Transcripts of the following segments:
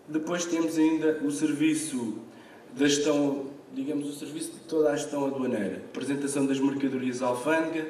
Depois temos ainda o serviço da gestão, digamos, o serviço de toda a gestão aduaneira, apresentação das mercadorias à alfândega,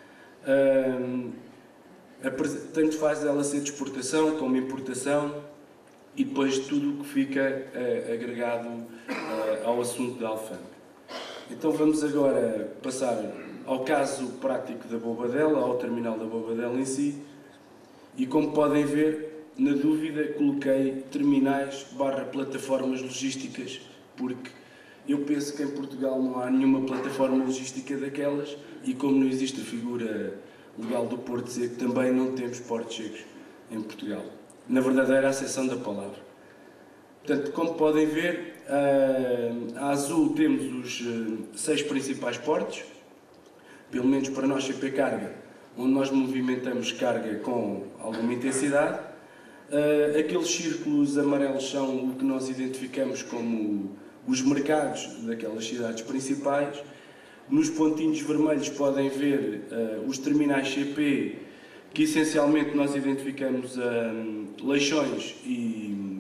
tanto faz ela ser de exportação como importação, e depois tudo o que fica agregado ao assunto da alfândega. Então vamos agora passar ao caso prático da Bobadela, ao terminal da Bobadela em si, e como podem ver, na dúvida coloquei terminais / plataformas logísticas, porque eu penso que em Portugal não há nenhuma plataforma logística daquelas, e como não existe a figura legal do Porto Seco, também não temos portos secos em Portugal, na verdadeira acessão da palavra. Portanto, como podem ver, a azul temos os 6 principais portos, pelo menos para nós CP Carga, onde nós movimentamos carga com alguma intensidade. Aqueles círculos amarelos são o que nós identificamos como os mercados daquelas cidades principais. Nos pontinhos vermelhos podem ver os terminais CP, que essencialmente nós identificamos Leixões e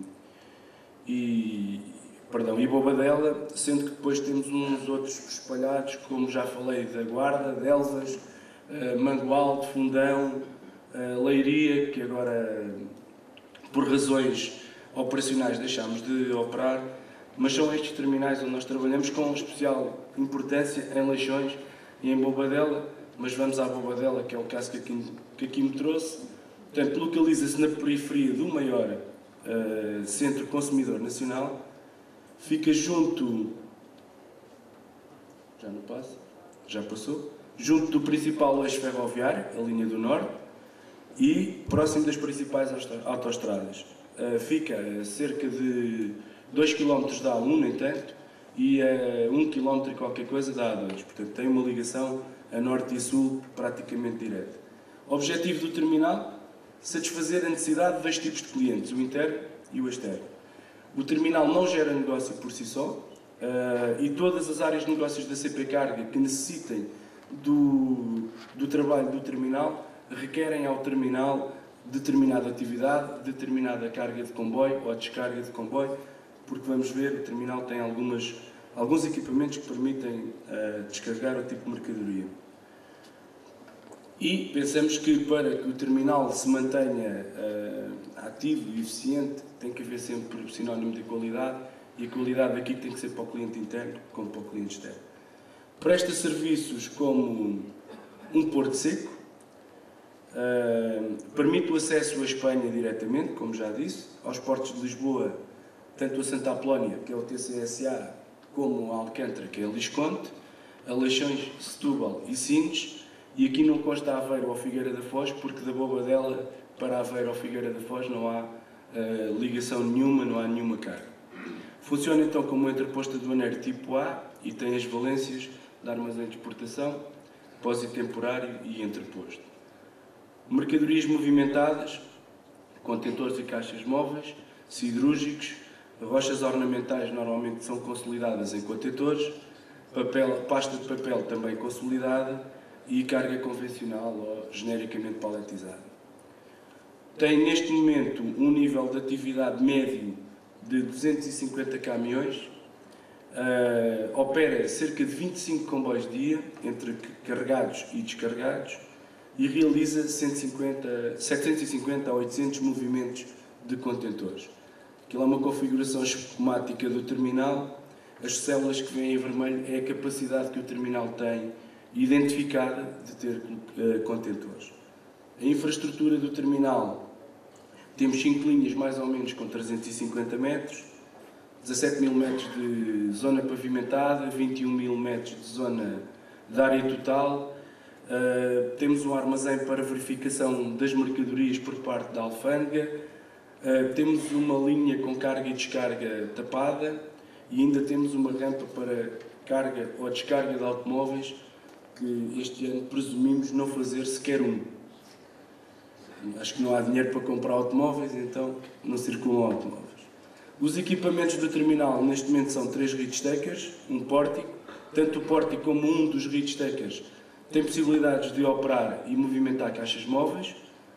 Bobadela, sendo que depois temos uns outros espalhados, como já falei, da Guarda, de Elvas, Mangualde, Fundão, Leiria, que agora, por razões operacionais, deixámos de operar, mas são estes terminais onde nós trabalhamos, com especial importância em Leixões e em Bobadela, mas vamos à Bobadela, que é o caso que aqui me trouxe. Portanto, localiza-se na periferia do maior centro consumidor nacional, fica junto, já não passa, já passou, junto do principal eixo ferroviário, a linha do Norte, e próximo das principais autoestradas. Fica a cerca de 2 km da A1, no entanto, e a 1 km e qualquer coisa da A2. Portanto, tem uma ligação a norte e sul praticamente direta. O objetivo do terminal: satisfazer a necessidade de 2 tipos de clientes, o interno e o externo. O terminal não gera negócio por si só, e todas as áreas de negócios da CP Carga que necessitem do trabalho do terminal requerem ao terminal determinada atividade, determinada carga de comboio ou descarga de comboio, porque vamos ver, o terminal tem alguns equipamentos que permitem descarregar o tipo de mercadoria. E pensamos que para que o terminal se mantenha ativo e eficiente, tem que haver sempre sinónimo de qualidade, e a qualidade aqui tem que ser para o cliente interno como para o cliente externo. Presta serviços como um porto seco, permite o acesso à Espanha diretamente, como já disse, aos portos de Lisboa, tanto a Santa Apolónia, que é o TCSA, como a Alcântara, que é a Lisconte, a Leixões, Setúbal e Sines, e aqui não consta Aveiro ou Figueira da Foz, porque da Bobadela para Aveiro ou Figueira da Foz não há ligação nenhuma, não há nenhuma carga. Funciona então como um entreposto aduaneiro tipo A e tem as valências de armazém de exportação, depósito temporário e entreposto. Mercadorias movimentadas, contentores e caixas móveis, siderúrgicos, rochas ornamentais normalmente são consolidadas em contentores, pasta de papel também consolidada e carga convencional ou genericamente paletizada. Tem neste momento um nível de atividade médio de 250 caminhões, opera cerca de 25 comboios dia, entre carregados e descarregados, e realiza 750 a 800 movimentos de contentores. Aquilo é uma configuração esquemática do terminal. As células que vêm em vermelho é a capacidade que o terminal tem identificada de ter contentores. A infraestrutura do terminal: temos 5 linhas mais ou menos com 350 metros, 17 mil metros de zona pavimentada, 21 mil metros de zona de área total. Temos um armazém para verificação das mercadorias por parte da alfândega, temos uma linha com carga e descarga tapada, e ainda temos uma rampa para carga ou descarga de automóveis, que este ano presumimos não fazer sequer um. Acho que não há dinheiro para comprar automóveis, então não circulam automóveis. Os equipamentos do terminal neste momento são 3 reach stackers, um pórtico. Tanto o pórtico como um dos reach stackers tem possibilidades de operar e movimentar caixas móveis.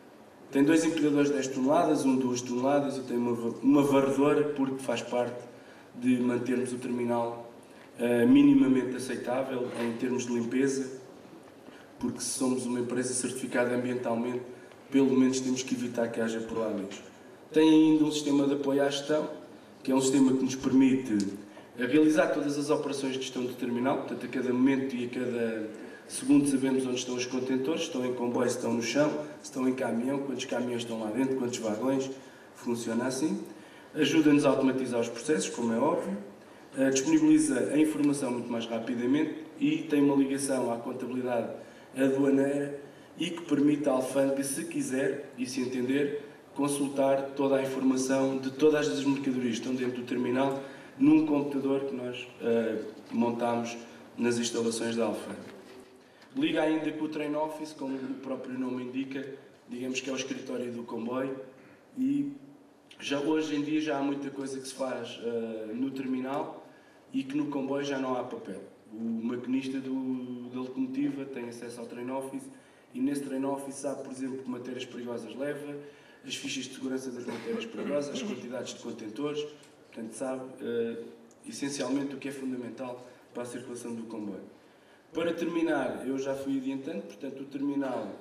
Tem 2 empilhadores de 10 toneladas, um de 2 toneladas e tem uma varredora, porque faz parte de mantermos o terminal minimamente aceitável em termos de limpeza, porque se somos uma empresa certificada ambientalmente, pelo menos temos que evitar que haja por lá lixo. Tem ainda um sistema de apoio à gestão, que é um sistema que nos permite realizar todas as operações de gestão do terminal, portanto, a cada momento e a cada segundo sabemos onde estão os contentores, se estão em comboio, se estão no chão, se estão em caminhão, quantos caminhões estão lá dentro, quantos vagões, funciona assim. Ajuda-nos a automatizar os processos, como é óbvio, disponibiliza a informação muito mais rapidamente e tem uma ligação à contabilidade aduaneira e que permite à alfândega, se quiser e se entender, consultar toda a informação de todas as mercadorias que estão dentro do terminal num computador que nós montámos nas instalações da alfândega. Liga ainda com o Train Office, como o próprio nome indica, digamos que é o escritório do comboio, e hoje em dia já há muita coisa que se faz no terminal e que no comboio já não há papel. O maquinista da locomotiva tem acesso ao Train Office e nesse Train Office sabe, por exemplo, que matérias perigosas leva, as fichas de segurança das matérias perigosas, as quantidades de contentores, portanto sabe essencialmente o que é fundamental para a circulação do comboio. Para terminar, eu já fui adiantando, portanto o terminal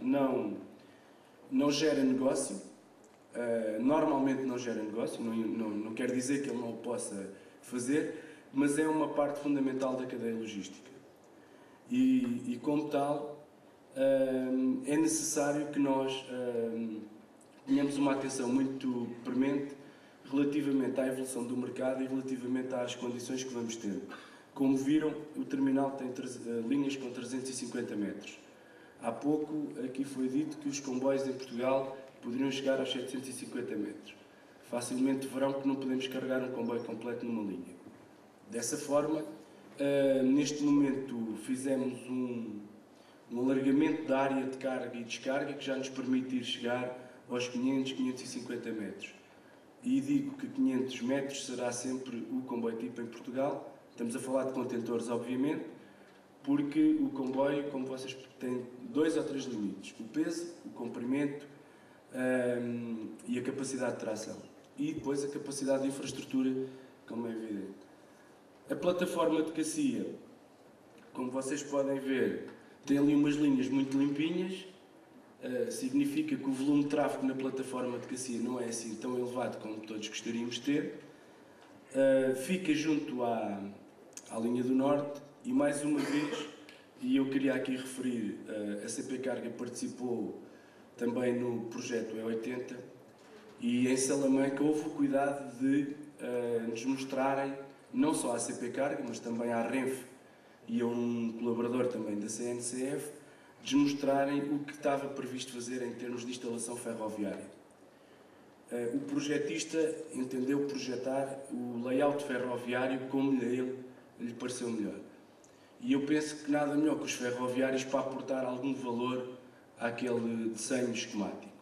não gera negócio, normalmente não gera negócio, não quer dizer que ele não o possa fazer, mas é uma parte fundamental da cadeia logística. E como tal, é necessário que nós tenhamos uma atenção muito premente relativamente à evolução do mercado e relativamente às condições que vamos ter. Como viram, o terminal tem linhas com 350 metros. Há pouco aqui foi dito que os comboios em Portugal poderiam chegar aos 750 metros. Facilmente verão que não podemos carregar um comboio completo numa linha. Dessa forma, neste momento fizemos um alargamento da área de carga e descarga que já nos permite ir chegar aos 500, 550 metros. E digo que 500 metros será sempre o comboio tipo em Portugal. Estamos a falar de contentores, obviamente, porque o comboio, como vocês tem 2 ou 3 limites: o peso, o comprimento e a capacidade de tração. E depois a capacidade de infraestrutura, como é evidente. A plataforma de Cacia, como vocês podem ver, tem ali umas linhas muito limpinhas. Significa que o volume de tráfego na plataforma de Cacia não é assim tão elevado como todos gostaríamos de ter. Fica junto à linha do Norte e, mais uma vez, e eu queria aqui referir, a CP Carga participou também no projeto E80 e em Salamanca houve o cuidado de nos mostrarem, não só à CP Carga, mas também à Renfe e a um colaborador também da CNCF, de mostrarem o que estava previsto fazer em termos de instalação ferroviária. O projetista entendeu projetar o layout ferroviário como lhe pareceu melhor. E eu penso que nada melhor que os ferroviários para aportar algum valor àquele desenho esquemático.